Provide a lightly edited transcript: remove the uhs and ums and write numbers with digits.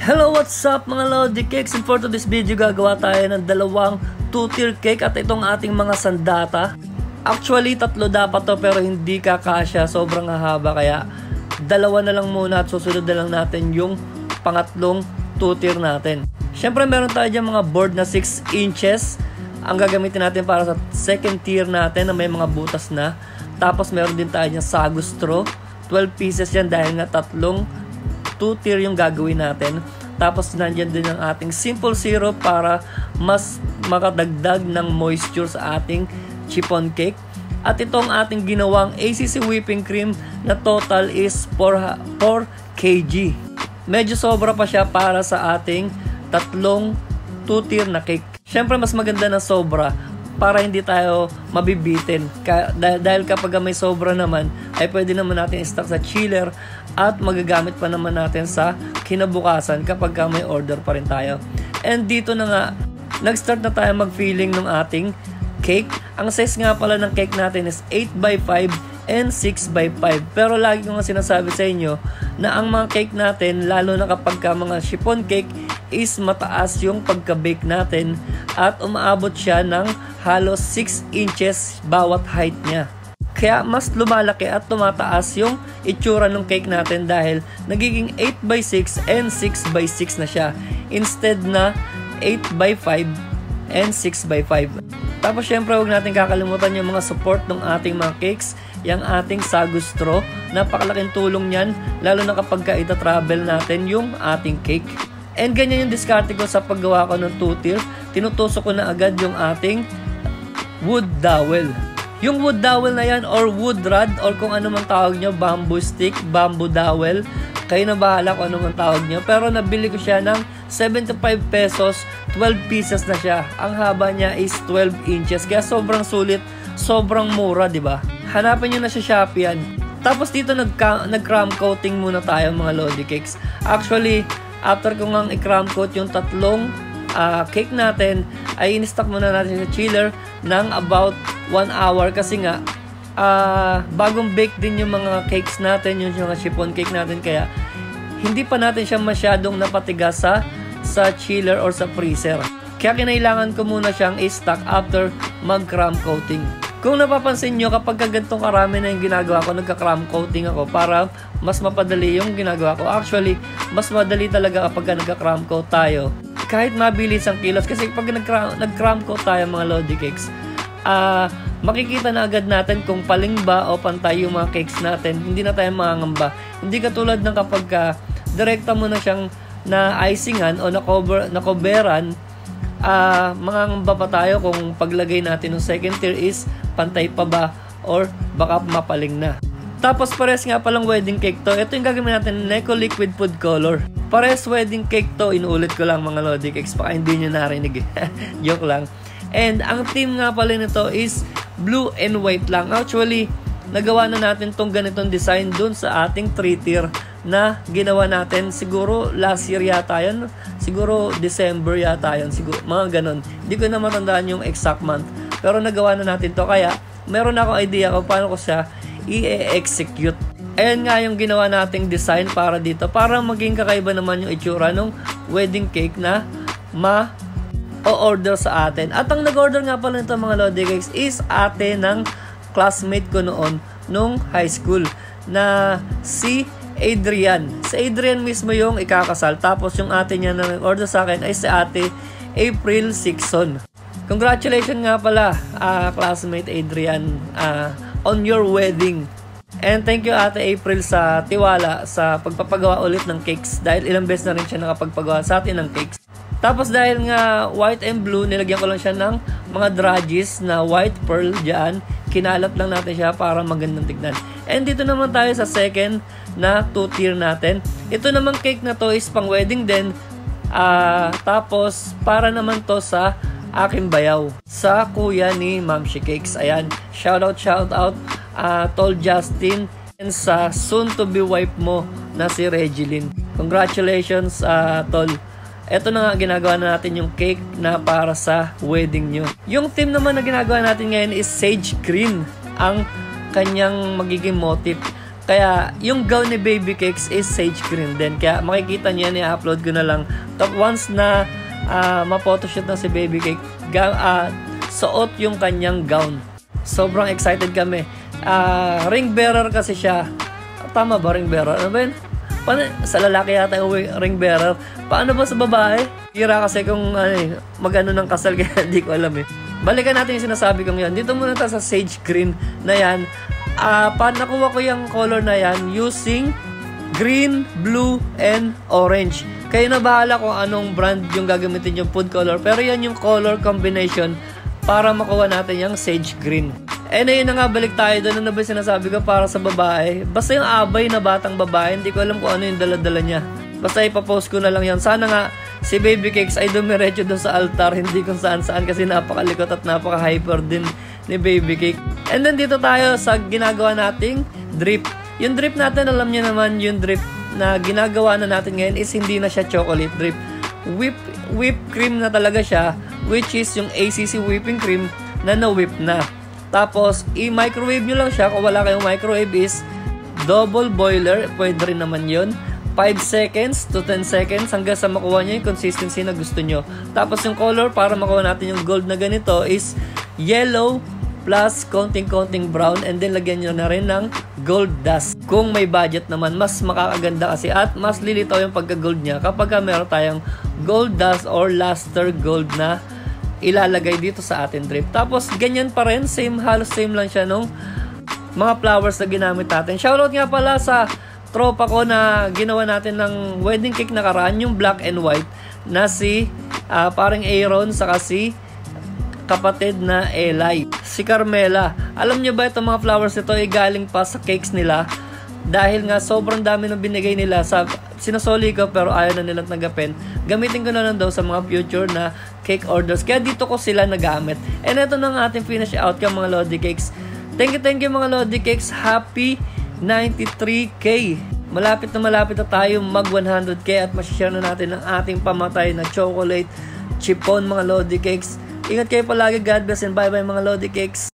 Hello, what's up mga Lodi Cakes? And for today's video, gagawa tayo ng dalawang 2-tier cake at itong ating mga sandata. Actually, tatlo dapat to pero hindi kakasya, sobrang haba, kaya dalawa na lang muna at susunod na lang natin yung pangatlong 2-tier natin. Syempre meron tayo dyan mga board na 6 inches ang gagamitin natin para sa second tier natin na may mga butas na. Tapos meron din tayo dyan sago straw, 12 pieces yan dahil nga tatlong 2-tier yung gagawin natin. Tapos nandyan din ang ating simple syrup para mas makadagdag ng moisture sa ating chiffon cake. At itong ating ginawang ACC whipping cream na total is 4 kg. Medyo sobra pa siya para sa ating tatlong 2-tier na cake. Syempre mas maganda na sobra para hindi tayo mabibitin. Dahil kapag may sobra naman, ay pwede naman natin i-stock sa chiller at magagamit pa naman natin sa kinabukasan kapag may order pa rin tayo. And dito na nga, nag-start na tayo mag-filling ng ating cake. Ang size nga pala ng cake natin is 8x5 and 6x5. Pero lagi ko nga sinasabi sa inyo na ang mga cake natin, lalo na kapag mga chiffon cake, is mataas yung pagka-bake natin at umaabot siya ng halos 6 inches bawat height niya. Kaya mas lumalaki at tumataas yung itsura ng cake natin dahil nagiging 8x6 and 6x6 na siya instead na 8x5 and 6x5. Tapos syempre huwag natin kakalimutan yung mga support ng ating mga cakes, yung ating sago straw. Napakalaking tulong yan lalo na kapag ita-travel natin yung ating cake. And ganyan yung diskarte ko sa paggawa ko ng 2-tier. Tinutusok ko na agad yung ating wood dowel. Yung wood dowel na yan or wood rod or kung ano man tawag nyo, bamboo stick, bamboo dowel, kayo na bahala kung ano man tawag nyo. Pero nabili ko siya ng 75 pesos, 12 pieces na siya. Ang haba niya is 12 inches. Kaya sobrang sulit, sobrang mura, di ba? Hanapin nyo na sa Shopee yan. Tapos dito nag-cram coating muna tayo mga Lodi Cakes. Actually, after ko ngang i-cram coat yung tatlong cake natin, ay in-stock muna natin sa chiller ng about 1 hour kasi nga bagong bake din yung mga cakes natin, yung mga chiffon cake natin, kaya hindi pa natin siya masyadong napatigas sa chiller or sa freezer. Kaya kinailangan ko muna siyang i-stock after mag-cram coating. Kung napapansin nyo, kapag ganitong karami na yung ginagawa ko, nagka-cram coating ako para mas mapadali yung ginagawa ko. Actually, mas madali talaga kapag nagka-cram coat tayo. Kahit mabilis ang kilos. Kasi pag nag-cram coat tayo mga Lodi Cakes, makikita na agad natin kung paling ba o pantay yung mga cakes natin. Hindi na tayo mangangamba. Hindi katulad ng kapag direkta mo na siyang na-icingan o na-coveran, mangangamba pa tayo kung paglagay natin ng second tier is pantay pa ba or baka mapaling na. Tapos pares nga palang wedding cake to. Ito yung gagawin natin, Neko Liquid Food Color. Pares wedding cake to. Inuulit ko lang mga Lodi Cakes, baka hindi nyo narinig. Joke lang. And ang theme nga pala nito is blue and white lang. Actually, nagawa na natin tong ganitong design dun sa ating 3-tier na ginawa natin. Siguro last year yata yun. Siguro December yata yun. Siguro, mga ganon. Hindi ko na matandaan yung exact month. Pero nagawa na natin to. Kaya meron akong idea kung paano ko siya i-execute. Ayan nga yung ginawa nating design para dito. Para maging kakaiba naman yung itsura ng wedding cake na o-order sa atin. At ang nag-order nga pala nito mga Lodi Cakes is ate ng classmate ko noon nung high school na si Adrian. Si Adrian mismo yung ikakasal. Tapos yung ate niya na nag-order sa akin ay si ate April Sixon. Congratulations nga pala classmate Adrian on your wedding. And thank you ate April sa tiwala sa pagpapagawa ulit ng cakes dahil ilang beses na rin siya nakapagpagawa sa atin ng cakes. Tapos dahil nga white and blue, nilagyan ko lang siya ng mga drudges na white pearl dyan. Kinalat lang natin siya para magandang tignan. And dito naman tayo sa second na 2-tier natin. Ito naman cake na to is pang wedding din. Tapos para naman to sa aking bayaw. Sa kuya ni Ma'am She Cakes. Ayan, shout out Tol Justin and sa soon to be wife mo na si Regeline. Congratulations Tol. Ito na nga ginagawa na natin yung cake na para sa wedding nyo. Yung theme naman na ginagawa natin ngayon is sage green ang kanyang magiging motif. Kaya yung gown ni Baby Cakes is sage green din. Kaya makikita niyo yan, i-upload ko na lang. Top once na ma-photoshoot na si Baby Cake, suot yung kanyang gown. Sobrang excited kami. Ring bearer kasi siya. Tama ba ring bearer? Ano ba yun? Sa lalaki yata yung ring bearer. Paano ba sa babae? Hira kasi kung mag-ano ng kasal, kaya hindi ko alam eh. Balikan natin yung sinasabi kong yan. Dito muna tayo sa sage green na yan. Nakuha ko yung color na yan using green, blue, and orange. Kayo na bahala kung anong brand yung gagamitin yung food color. Pero yan yung color combination para makuha natin yung sage green. Ayun na nga, balik tayo doon. Ano ba sinasabi ko para sa babae? Basta yung abay na batang babae, hindi ko alam kung ano yung dala-dala niya. Basta ipapost ko na lang yan. Sana nga si Baby Cakes ay dumiretso doon sa altar, hindi kung saan-saan kasi napakalikot at napaka-hyper din ni Baby Cake. And then dito tayo sa ginagawa nating drip. Yung drip natin, alam niyo naman, yung drip na ginagawa na natin ngayon is hindi na siya chocolate drip. Whipped cream na talaga siya, which is yung ACC whipping cream na na-whip na. Tapos, i-microwave nyo lang siya. Kung wala kayong microwave is double boiler. Pwede rin naman yun. 5 seconds to 10 seconds hanggang sa makuha nyo yung consistency na gusto nyo. Tapos, yung color para makuha natin yung gold na ganito is yellow plus konting-konting brown. And then, lagyan nyo na rin ng gold dust. Kung may budget naman, mas makakaganda kasi at mas lilitaw yung pagka-gold niya kapag meron tayong gold dust or luster gold na ilalagay dito sa ating drip. Tapos, ganyan pa rin. Halos same lang siya nung mga flowers na ginamit natin. Shoutout nga pala sa tropa ko na ginawa natin ng wedding cake nakaraan, yung black and white, na si parang Aaron, saka si kapatid na Eli. Si Carmela. Alam nyo ba itong mga flowers nito ay galing pa sa cakes nila? Dahil nga sobrang dami ng binigay nila, sinasoli ko pero ayaw na nilang tanggapin. Gamitin ko na lang daw sa mga future na cake orders. Kaya dito ko sila nagamit. And ito na ang ating finish outcome mga Lodi Cakes. Thank you mga Lodi Cakes. Happy 93K. Malapit na tayo mag 100K at masishare na natin ang ating pamatay na chocolate chiffon mga Lodi Cakes. Ingat kayo palagi. God bless and bye bye mga Lodi Cakes.